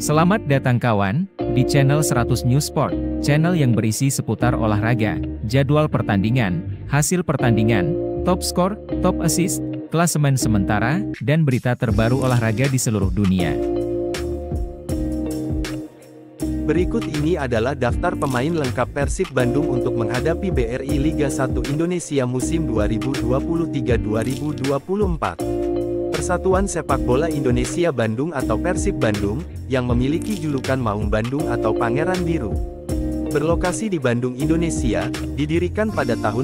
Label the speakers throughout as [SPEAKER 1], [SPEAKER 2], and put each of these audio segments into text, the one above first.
[SPEAKER 1] Selamat datang kawan, di channel 100 News Sport, channel yang berisi seputar olahraga, jadwal pertandingan, hasil pertandingan, top skor, top assist, klasemen sementara, dan berita terbaru olahraga di seluruh dunia.
[SPEAKER 2] Berikut ini adalah daftar pemain lengkap Persib Bandung untuk menghadapi BRI Liga 1 Indonesia musim 2023-2024. Persatuan Sepak Bola Indonesia Bandung atau Persib Bandung, yang memiliki julukan Maung Bandung atau Pangeran Biru. Berlokasi di Bandung, Indonesia, didirikan pada tahun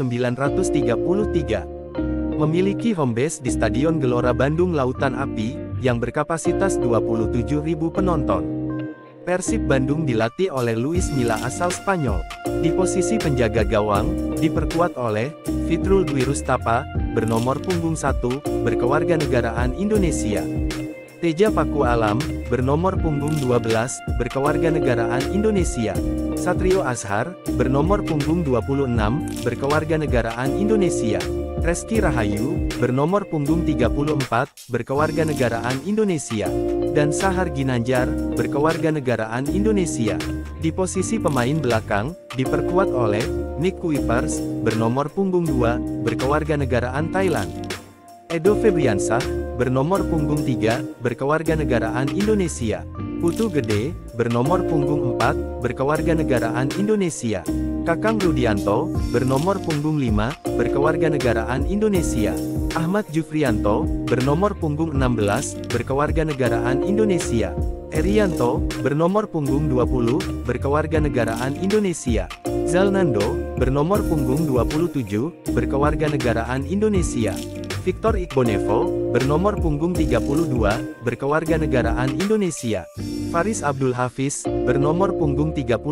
[SPEAKER 2] 1933. Memiliki home base di Stadion Gelora Bandung Lautan Api, yang berkapasitas 27.000 penonton. Persib Bandung dilatih oleh Luis Milla asal Spanyol. Di posisi penjaga gawang, diperkuat oleh Fitrul Dwi Rustapa, bernomor punggung 1, berkewarganegaraan Indonesia. Teja Paku Alam, bernomor punggung 12, berkewarganegaraan Indonesia. Satrio Azhar, bernomor punggung 26, berkewarganegaraan Indonesia. Reski Rahayu, bernomor punggung 34, berkewarganegaraan Indonesia. Dan Sahar Ginanjar, berkewarganegaraan Indonesia. Di posisi pemain belakang, diperkuat oleh Nick Kuipers, bernomor punggung 2, berkewarganegaraan Thailand. Edo Febriansah, bernomor punggung 3, berkewarganegaraan Indonesia. Putu Gede, bernomor punggung 4, berkewarganegaraan Indonesia. Kakang Rudianto, bernomor punggung 5, berkewarganegaraan Indonesia. Ahmad Jufrianto, bernomor punggung 16, berkewarganegaraan Indonesia. Erianto, bernomor punggung 20, berkewarganegaraan Indonesia. Zalnando, bernomor punggung 27, berkewarganegaraan Indonesia. Victor Iqbonevo, bernomor punggung 32, berkewarganegaraan Indonesia. Faris Abdul Hafiz, bernomor punggung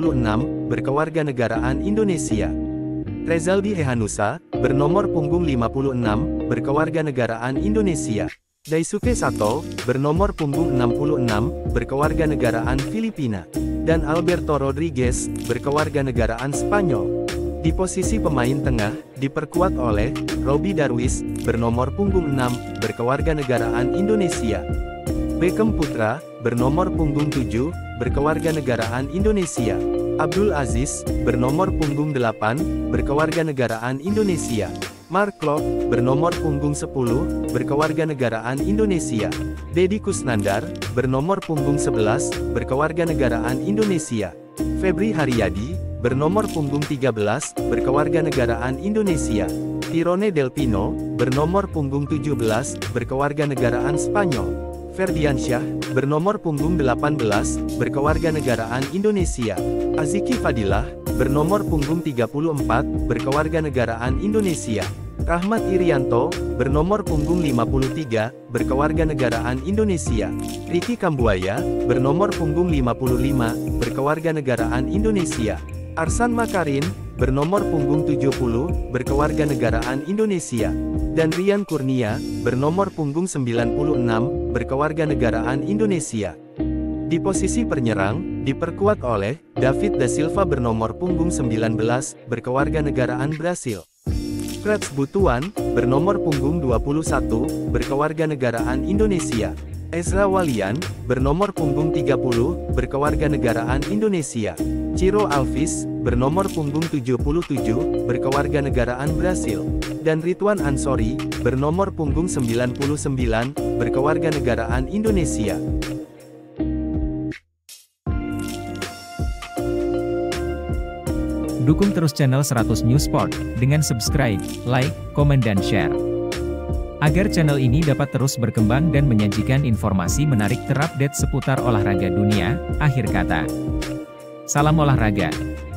[SPEAKER 2] 36, berkewarganegaraan Indonesia. Rezaldi Hehanusa, bernomor punggung 56, berkewarganegaraan Indonesia. Daisuke Sato, bernomor punggung 66, berkewarganegaraan Filipina. Dan Alberto Rodriguez, berkewarganegaraan Spanyol. Di posisi pemain tengah, diperkuat oleh Robbie Darwis, bernomor punggung 6, berkewarganegaraan Indonesia. Beckham Putra, bernomor punggung 7, berkewarganegaraan Indonesia. Abdul Aziz, bernomor punggung 8, berkewarganegaraan Indonesia. Mark Klok, bernomor punggung 10, berkewarganegaraan Indonesia. Deddy Kusnandar, bernomor punggung 11, berkewarganegaraan Indonesia. Febri Haryadi, bernomor punggung 13, berkewarganegaraan Indonesia. Tirone Del Pino, bernomor punggung 17, berkewarganegaraan Spanyol. Ferdiansyah, bernomor punggung 18, berkewarganegaraan Indonesia. Aziki Fadilah, bernomor punggung 34, berkewarganegaraan Indonesia. Rahmat Irianto, bernomor punggung 53, berkewarganegaraan Indonesia. Ricky Kambuaya, bernomor punggung 55, berkewarganegaraan Indonesia. Arsan Makarin, bernomor punggung 70, berkewarganegaraan Indonesia. Dan Rian Kurnia, bernomor punggung 96, berkewarganegaraan Indonesia. Di posisi penyerang, diperkuat oleh David da Silva bernomor punggung 19, berkewarganegaraan Brasil. Freds Butuan, bernomor punggung 21, berkewarganegaraan Indonesia. Ezra Walian, bernomor punggung 30, berkewarganegaraan Indonesia. Ciro Alvis, bernomor punggung 77, berkewarganegaraan Brasil. Dan Ridwan Ansori, bernomor punggung 99, berkewarganegaraan Indonesia.
[SPEAKER 1] Dukung terus channel 100 News Sport, dengan subscribe, like, komen dan share. Agar channel ini dapat terus berkembang dan menyajikan informasi menarik terupdate seputar olahraga dunia, akhir kata. Salam olahraga.